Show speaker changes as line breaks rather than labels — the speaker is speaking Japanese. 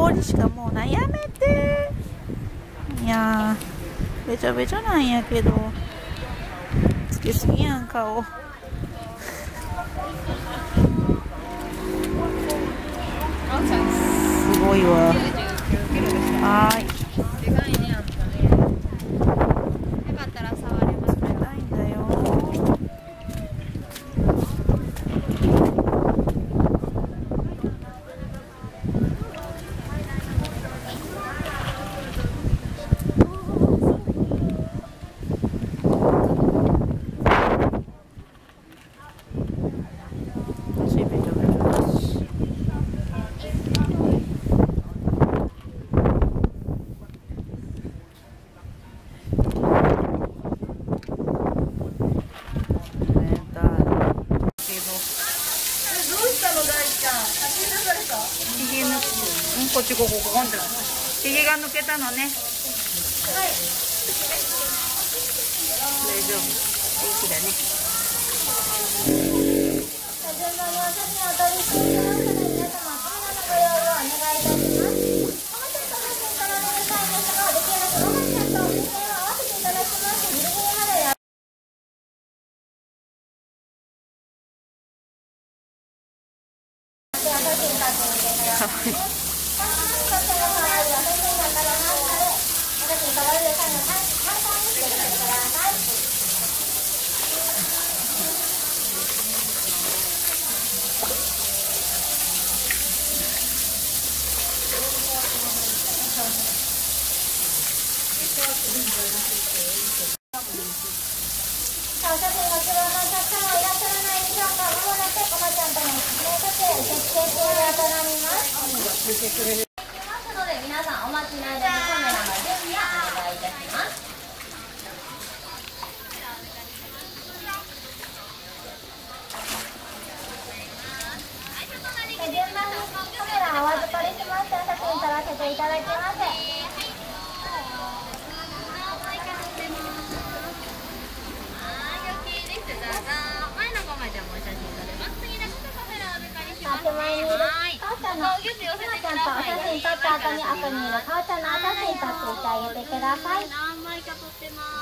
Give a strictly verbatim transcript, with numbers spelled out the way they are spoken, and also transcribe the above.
りしかもうない。やめて。いやーべちょべちょなんやけどつけすぎやん顔。すごいわ。はーい。でかいね、あんたね。よかったら触れます。冷たいんだよ。こっちここここんじゃひげが抜けたのね。はい。大丈夫。元気だね。順番にお写真をお撮りしていきますので、皆様カメラのご用意をお願いいたします。カメラと写真からのサインですが、できるだけロマンちゃんと目線を合わせていただきます。ギリギリまでや。お写真撮ってみてくださいね。お写真ご希望のお客様いらっしゃらないでしょうか。まもなくこまちゃんとの一名撮影受付終了となります。ますので皆さんお待ちの間にカメラの準備をお願いいたします。順番にカメラお預かりしましてお写真撮らせていただきます。手前にいるかおちゃんのひまちゃんとお写真撮った後に奥にいるかおちゃんのお写真撮っていってあげてください。